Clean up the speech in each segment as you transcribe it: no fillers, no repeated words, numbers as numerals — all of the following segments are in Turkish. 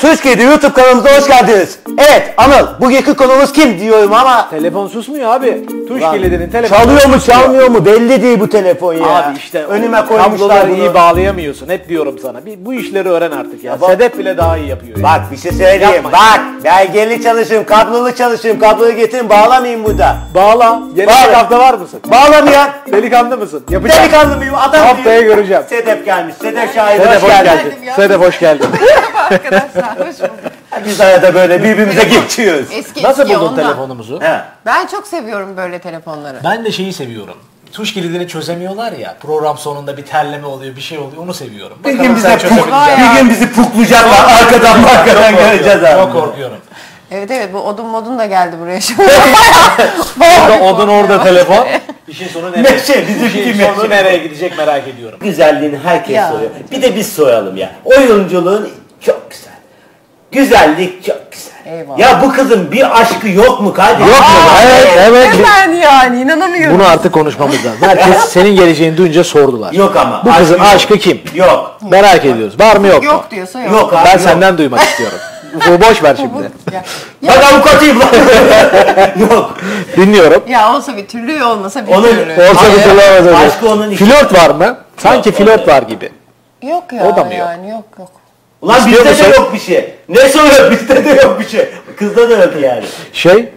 Türkiye'de YouTube kanalımıza hoş geldiniz. Evet Anıl, bugünkü konumuz kim diyorum ama... Telefon susmuyor abi. Tuş kilidinin telefonu. Çalıyor mu çalmıyor mu belli değil bu telefon ya. Abi işte önüme koymuşlar kabloları bunu. iyi bağlayamıyorsun. Hep diyorum sana. Bu işleri öğren artık ya. Sedef bile daha iyi yapıyor. Bak bir şey söyleyeyim. Yapma. Bak belgeli çalışayım, kablolu çalışayım. Kabloyu getirin bağlamayayım burada. Bağla. Gelecek hafta var mısın? Bağlamayan. Delikanlı mısın? Yapacağım. Delikanlı mıyım? Adam mıyım? Haftaya göreceğim. Sedef gelmiş. Sedef şahidi. Sedef hoş geldin. geldin. Sedef hoş geldin. Arkadaşlar hoş bulduk. Biz arada böyle birbirimize geçiyoruz. Eski Nasıl eski buldun ondan. telefonumuzu? He. Ben çok seviyorum böyle telefonları. Ben de şeyi seviyorum. Tuş kilidini çözemiyorlar ya. Program sonunda bir terleme oluyor, bir şey oluyor. Onu seviyorum. Bir Bakalım gün bize sen çözebilecek bir gün bizi puklayacaklar. Arkadan göreceğiz abi. Çok korkuyorum. Evet bu odun modun da geldi buraya şimdi. Odun orada telefon. İşin sonu nereye? Meşe, bizim İşin gibi sonu meşe. nereye gidecek merak ediyorum. Güzelliğini herkes Ya. soruyor. Bir de biz soralım ya. Oyunculuğun çok güzel. Güzellik çok güzel. Eyvallah. Ya bu kızın bir aşkı yok mu kardeşim? Yok mu? Evet. Hemen yani inanamıyorum. Bunu artık konuşmamız lazım. Herkes senin geleceğini duyunca sordular. Yok ama. Bu kızın yok. aşkı kim? Yok. Merak ediyoruz. Var mı yok mu? Yok diyorsa yok. Yok abi. Ben yok. senden duymak istiyorum. Bu boş ver şimdi. Ya, Ben avukatıyım lan. Yok. Dinliyorum. ya olsa bir türlü olmasa bir Onun- türlü. Olsa bir türlü olmaz öyle. Aşkı onun işi. Flört var mı? Sanki Yok, flört o da var gibi. Yok ya O da mı yok? yani yok. Ulan İstiyor bizde de musun? yok bir şey. Ne soruyor? Bizde de yok bir şey. Kızda da yok yani.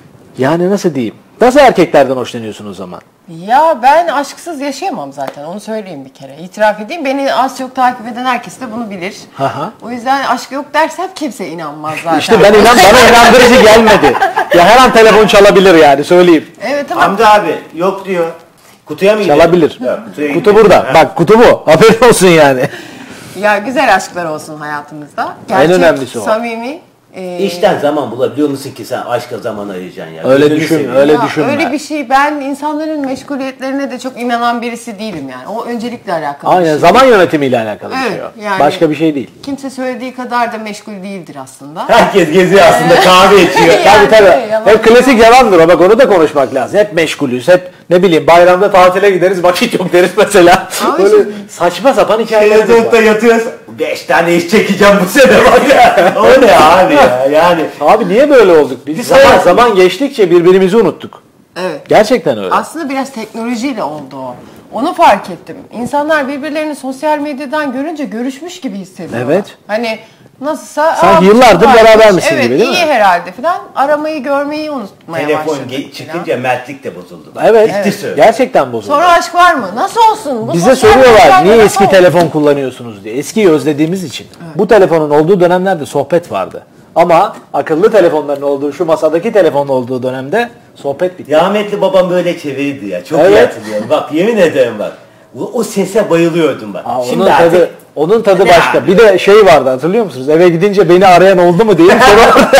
Yani nasıl diyeyim? Nasıl erkeklerden hoşlanıyorsun o zaman? Ya ben aşksız yaşayamam zaten onu söyleyeyim bir kere. İtiraf edeyim beni az çok takip eden herkes de bunu bilir. Aha. O yüzden aşk yok dersem kimse inanmaz zaten. İşte bana inandırıcı gelmedi. Ya her an telefon çalabilir yani söyleyeyim. Evet ama Hamdi abi yok diyor. Kutuya mı gidiyor? Çalabilir. Yok, kutuya Kutu gidiyor. burada. Ha. Bak kutu bu. Haberin olsun yani. ya güzel aşklar olsun hayatımızda. önemlisi o. Samimi. İşten zaman bulabiliyor musun ki sen aşka zaman arayacaksın ya? Öyle Gözünü düşün, seveyim. öyle Ya düşünme. öyle bir şey ben insanların meşguliyetlerine de çok inanan birisi değilim yani. O öncelikle alakalı bir Aynen şey. zaman yönetimiyle alakalı bir Evet, şey o. yani- Başka bir şey değil. Kimse söylediği kadar da meşgul değildir aslında. Herkes geziyor aslında kahve içiyor. Yani Tabii. yalan Hep klasik yalandır o, bak onu da konuşmak lazım. Hep meşgulüz, hep ne bileyim bayramda tatile gideriz vakit yok deriz mesela. Ama Böyle şimdi- saçma sapan hikayelerimiz Yazıkta var. yatıyoruz. 5 tane iş çekeceğim bu sene var ya. O ne abi ya yani. Abi niye böyle olduk? Biz Biz zaman, hayatım- zaman geçtikçe birbirimizi unuttuk. Evet. Gerçekten öyle. Aslında biraz teknolojiyle oldu o. Onu fark ettim. İnsanlar birbirlerini sosyal medyadan görünce görüşmüş gibi hissediyorlar. Evet. Hani nasılsa... Sanki "Aa, yıllardır varmış, berabermişsin evet, gibi, değil iyi mi?" herhalde falan. Aramayı görmeyi unutmaya Telefon başladık çıkınca mertlik de bozuldu. Evet. Ciddi söylüyorum. Gerçekten bozuldu. Sonra aşk var mı? Nasıl olsun? Bu Bize sosyal soruyorlar medyadan niye nasıl eski olsun? telefon kullanıyorsunuz diye. Eskiyi özlediğimiz için. Bu telefonun olduğu dönemlerde sohbet vardı. Ama akıllı telefonların olduğu, şu masadaki telefonun olduğu dönemde sohbet bitti. Rahmetli babam böyle çevirdi ya. Çok iyi Evet. hatırlıyorum. Bak yemin ederim bak. O sese bayılıyordum bak. Aa, Şimdi onun artık tadı, onun tadı Ne başka. abi? Bir de şey vardı hatırlıyor musunuz? Eve gidince beni arayan oldu mu diye sonra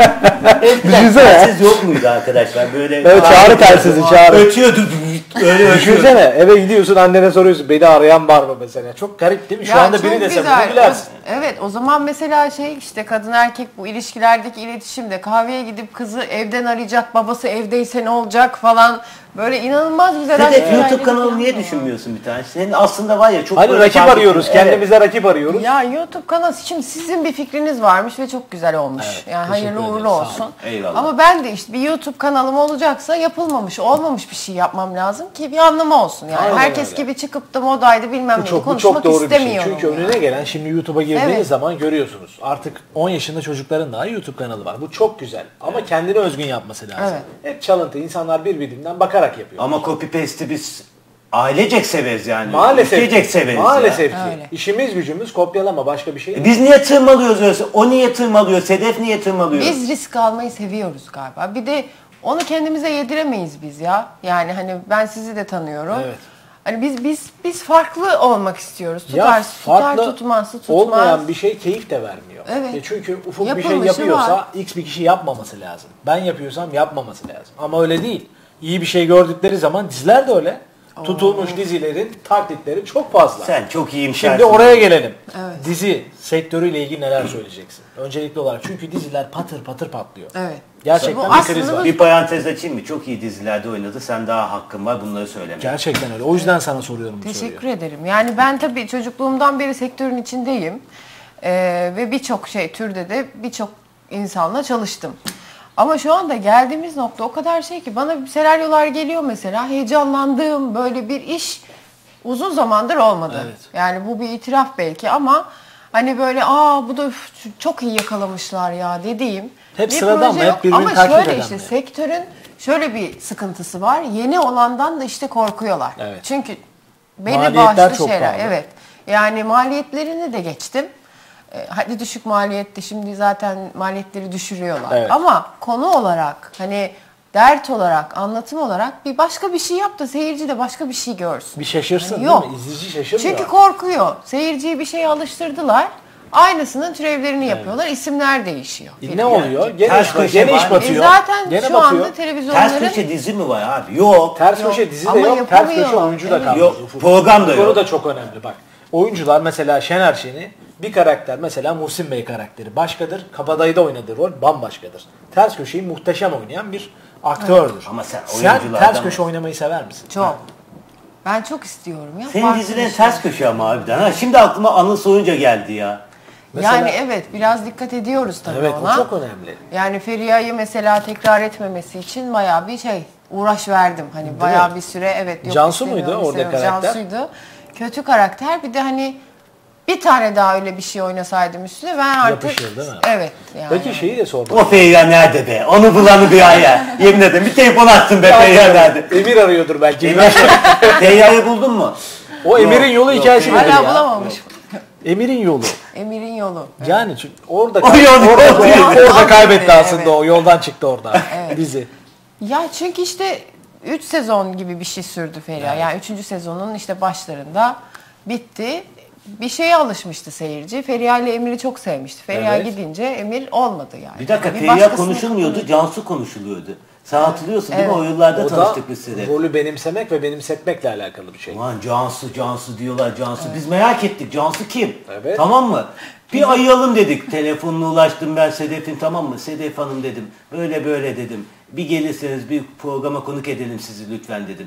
Düşünsene ya. telsiz yok muydu arkadaşlar? Böyle Evet, çağrı telsizi, çağrı. Ötüyordu. Öyle ötüyordu. düşünsene eve gidiyorsun annene soruyorsun beni arayan var mı mesela. Çok garip değil mi? Şu Ya anda çok biri dese güzel. bunu bilersin. Evet o zaman mesela şey işte kadın erkek bu ilişkilerdeki iletişimde kahveye gidip kızı evden arayacak, babası evdeyse ne olacak falan böyle inanılmaz güzel Sedef aşk YouTube hikayeleri kanalı falan niye var. düşünmüyorsun bir tane? Senin aslında var ya çok Hani böyle rakip takip- arıyoruz, Evet. kendimize rakip arıyoruz. Ya YouTube kanalı şimdi sizin bir fikriniz varmış ve çok güzel olmuş. Yani hayırlı teşekkür uğurlu ederim, sağ olsun. olun. Eyvallah. Ama ben de işte bir YouTube kanalım olacaksa yapılmamış, olmamış bir şey yapmam lazım ki bir anlamı olsun. Yani Aynen herkes öyle. gibi çıkıp da modaydı bilmem Bu ne çok konuşmak doğru bir şey. istemiyorum. Çünkü yani. önüne gelen şimdi YouTube'a girdiğiniz Evet. zaman görüyorsunuz. Artık 10 yaşında çocukların daha YouTube kanalı var. Bu çok güzel. Ama kendine özgün yapması lazım. Evet. Hep çalıntı. İnsanlar birbirinden bakarak yapıyor. Ama copy paste'i biz ailecek severiz yani. Maalesef. Ülkecek severiz Maalesef ya. ki. Öyle. İşimiz gücümüz kopyalama, başka bir şey değil. Biz niye tırmalıyoruz öyle? O niye tırmalıyor? Sedef niye tırmalıyor? Biz risk almayı seviyoruz galiba. Bir de onu kendimize yediremeyiz biz ya. Yani hani ben sizi de tanıyorum. Evet. Hani biz farklı olmak istiyoruz. Ya Tutar, farklı tutmaz. olmayan bir şey keyif de vermiyor. Evet. Çünkü Ufuk bir şey Yapılmışı yapıyorsa var. X bir kişi yapmaması lazım. Ben yapıyorsam yapmaması lazım. Ama öyle değil. İyi bir şey gördükleri zaman diziler de öyle. Tutulmuş dizilerin taklitleri çok fazla. Sen çok iyiyim. Şimdi oraya gelelim. Evet. Dizi sektörüyle ilgili neler söyleyeceksin? Öncelikli olarak çünkü diziler patır patır patlıyor. Evet. Gerçekten Bu bir kriz aslında var. Bir parantez açayım mı? Çok iyi dizilerde oynadı. Sen daha hakkın var bunları söylemeye. Gerçekten öyle. O yüzden sana soruyorum bu soruyu. Teşekkür ederim. Yani ben tabii çocukluğumdan beri sektörün içindeyim. Ve birçok türde de birçok insanla çalıştım. Ama şu anda geldiğimiz nokta o kadar ki bana senaryolar geliyor mesela, heyecanlandığım böyle bir iş uzun zamandır olmadı. Evet. Yani bu bir itiraf belki ama hani böyle bu da çok iyi yakalamışlar ya dediğim Hep bir sıradan proje mı? yok. Hep birbirini ama takip şöyle eden işte mi? sektörün şöyle bir sıkıntısı var. Yeni olandan da işte korkuyorlar. Evet. Çünkü belli Maliyetler başlı çok şeyler. pahalı. Evet. Yani maliyetlerini de geçtim. Hadi düşük maliyetti, şimdi zaten maliyetleri düşürüyorlar. Evet. Ama konu olarak hani dert olarak, anlatım olarak bir başka bir şey yap da seyirci de başka bir şey görsün. Bir şaşırsın Yani değil yok. mi? İzleyici şaşırmıyor. Çünkü korkuyor. Seyirciyi bir şeye alıştırdılar. Aynısının türevlerini yapıyorlar. İsimler değişiyor. Ne oluyor? Gene Ters iş, köşe gene var iş mı? batıyor. Zaten Gene şu batıyor. anda televizyonların Ters köşe dizi mi var abi? Yok. Ters köşe dizi de Ama yok. Ters yapamıyor. köşe oyuncu da Evet. kalmadı. Yok, program da Bu konu yok. da çok önemli bak. Oyuncular mesela Şener Şen'i bir karakter, mesela Muhsin Bey karakteri başkadır. Kabadayı'da oynadığı rol bambaşkadır. Ters köşeyi muhteşem oynayan bir aktördür. Ama sen Sen oyunculardan ters köşe oynamayı sever misin? çok. Ben çok istiyorum ya. Senin farklı dizilerin bir şey. ters köşe ama harbiden. Ha, şimdi aklıma Anıl Soyunca geldi ya. Mesela- Yani evet, biraz dikkat ediyoruz tabii Evet, ona. o çok önemli. Yani Feriha'yı mesela tekrar etmemesi için bayağı bir uğraş verdim. Hani bayağı mi? bir süre yok Cansu istemiyorum, muydu orada istemiyorum. karakter? Cansu'ydu. Kötü karakter. Bir de hani bir tane daha öyle bir şey oynasaydım üstüne ben artık... Yapışır değil mi? Evet yani. Peki şeyi de sormak. O Feriha nerede be? Onu bulanı bir ay ya. Yemin ederim bir telefon açsın be Feriha nerede? Emir arıyordur belki. Feriha'yı buldun mu? O Emir'in yolu yok, hikayesi nedir Hala ya? bulamamış. Emir'in yolu. Emir'in yolu. Yani çünkü orada O yolda- orada kaybetti Evet. aslında o. Yoldan çıktı orada dizi. Ya çünkü işte 3 sezon gibi bir şey sürdü Feriha. Yani 3. sezonun işte başlarında bitti. Bir şeye alışmıştı seyirci. Feriha ile Emir'i çok sevmişti. Feriha Evet. gidince Emir olmadı yani. Bir dakika Yani Feriha başkasını- konuşulmuyordu, Cansu konuşuluyordu. Sen hatırlıyorsun değil mi? Evet. O yıllarda O da tanıştık biz seninle. rolü benimsemek ve benimsetmekle alakalı bir şey. Aman Cansu diyorlar Cansu. Biz merak ettik Cansu kim? Evet. Tamam mı? Bir ayıyalım dedik. Telefonla ulaştım ben Sedef'in, tamam mı? Sedef Hanım dedim. Böyle dedim. Bir gelirseniz bir programa konuk edelim sizi lütfen dedim.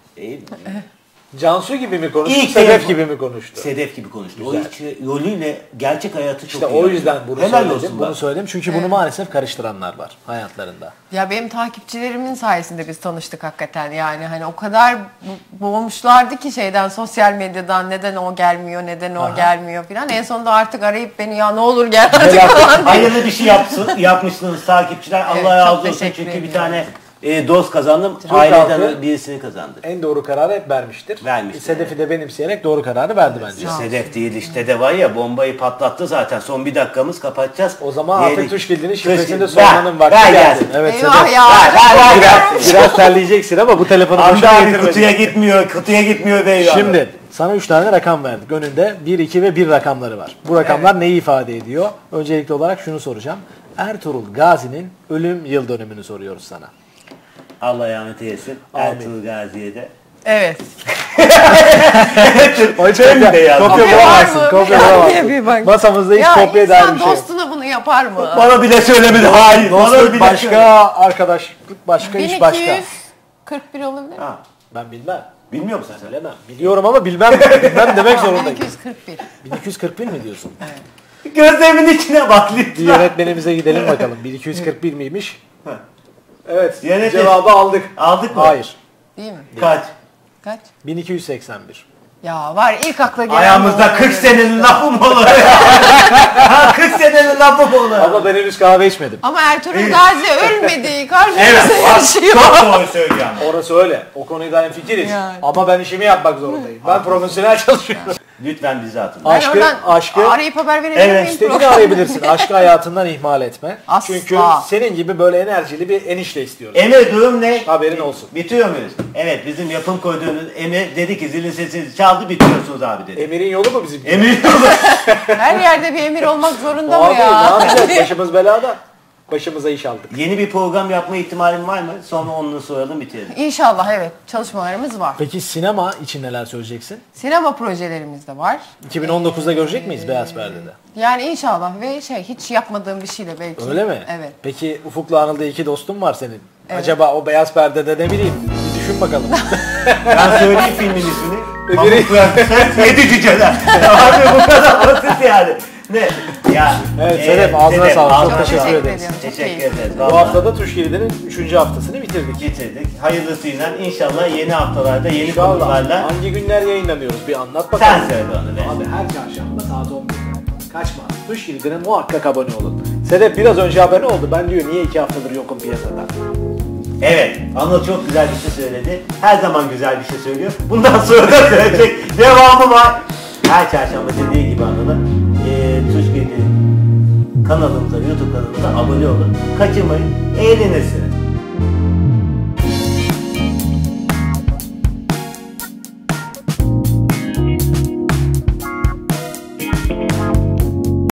Cansu gibi mi konuştu, İlk Sedef telefon- gibi mi konuştu? Sedef gibi konuştu. Güzel. O hiç rolüyle gerçek hayatı çok İşte iyi. o yüzden bunu Helal söyledim. olsun Bunu bak. söyledim çünkü bunu maalesef karıştıranlar var hayatlarında. Ya benim takipçilerimin sayesinde biz tanıştık hakikaten. Yani hani o kadar boğulmuşlardı ki sosyal medyadan neden o gelmiyor, neden o gelmiyor filan. En sonunda artık arayıp beni ya ne olur gel artık falan diye. Hayırlı bir şey yapmışsınız takipçiler. Evet, Allah razı çok olsun teşekkür çünkü bir ediyorum. tane dost kazandım. Türk Aileden halkı- birisini kazandık. En doğru kararı hep vermiştir. Vermiştir, Sedef'i de benimseyerek doğru kararı verdi bence. Sedef değil işte de var ya, bombayı patlattı zaten. Son bir dakikamız kapatacağız. O zaman Diyelim- Afet Tuşgildi'nin şifresini de Ver, sormanın vakti ver geldi. gelsin. Evet Eyvah Sedef. ya. Biraz terleyeceksin ama bu telefonu Hamdi boşuna abi getirmedin. kutuya gitmiyor bey. Şimdi sana 3 tane rakam verdik. Önünde 1, 2 ve 1 rakamları var. Bu rakamlar neyi ifade ediyor? Öncelikli olarak şunu soracağım. Ertuğrul Gazi'nin ölüm yıl dönümünü soruyoruz sana. Allah rahmet eylesin. Amin. Ertuğrul Gazi'ye de. Evet. Tüm beyaz. Kopya Kopya var bulamazsın. mı? Kopya Bir bulamazsın. bak. Masamızda hiç Ya kopya dair insan bir şey yok. dostuna bunu yapar mı? Bana bile söylemedi. Hayır. Bana Dostluk bile başka, söylemedi. arkadaşlık başka, iş başka. 1241 olabilir mi? Ha, Ben bilmem. bilmiyor musun sen? Bilemem. Biliyorum ama bilmem demek zorundayım. 1241. 1241 mi diyorsun? Gözlerimin içine bak Bir lütfen. yönetmenimize gidelim bakalım. 1241 miymiş? Evet. Yönetim. Cevabı aldık. Aldık mı? Hayır. Değil mi? Kaç? Kaç? 1281. Ya var ilk akla gelen. Ayağımızda 40 senenin lafı mı olur? Ha, 40 senenin lafı mı olur? Ama ben henüz kahve içmedim. Ama Ertuğrul Gazi ölmedi. Karşımızda Evet, bak, yaşıyor. çok doğru söylüyor ama. Orası öyle. O konuda hemfikiriz. Yani. Ama ben işimi yapmak zorundayım. Ben profesyonel çalışıyorum. Lütfen bizi atın. Ben Aşkı, oradan aşkı arayıp haber verebilir Evet, miyim? istediğini programda? arayabilirsin. Aşkı hayatından ihmal etme. Asla. Çünkü senin gibi böyle enerjili bir enişte istiyorum. Emir durum ne? Haberin olsun. Bitiyor muyuz? Evet, bizim yapım koyduğumuz Emir dedi ki zilin sesini çaldı, bitiriyorsunuz abi dedi. Emir'in yolu mu bizim? Emir Her yerde bir emir olmak zorunda mı Abi ne ya? yapacağız? Başımız belada. Başımıza iş aldık. yeni bir program yapma ihtimalin var mı? Sonra onu soralım, bitirelim. İnşallah evet. Çalışmalarımız var. Peki sinema için neler söyleyeceksin? Sinema projelerimiz de var. 2019'da görecek miyiz Beyaz Perde'de? Yani inşallah ve hiç yapmadığım bir şeyle belki. Öyle mi? Evet. Peki Ufuk'la Anıl'da 2 dostum var senin. Acaba o Beyaz Perde'de ne bileyim? Bir düşün bakalım. Ben söyleyeyim filmin ismini. Biri- Pamuk Prenses 7 Cüceler. Abi bu kadar basit yani. Ne? Ya, Evet Sedef ağzına sağlık. Çok ağzına teşekkür sağlık. ederiz. Çok Teşekkür keyifli. ederiz. Bu vallahi. haftada Tuş Kilidinin 3. haftasını bitirdik. Bitirdik. Hayırlısıyla inşallah yeni haftalarda yeni İnşallah. konularla. Hangi günler yayınlanıyoruz bir anlat bakalım. Sen söyle onu be. Abi her çarşamba saat 11'de. Kaçma. Tuş Kilidine muhakkak abone olun. Sedef biraz önce abone oldu. Ben diyor niye 2 haftadır yokum piyasada. Evet, Anıl çok güzel bir şey söyledi. Her zaman güzel bir şey söylüyor. Bundan sonra da söyleyecek devamı var. Her çarşamba dediği gibi Anıl'ın Tuş Kilidi kanalımıza, YouTube kanalımıza abone olun. Kaçırmayın, eğlenirsiniz.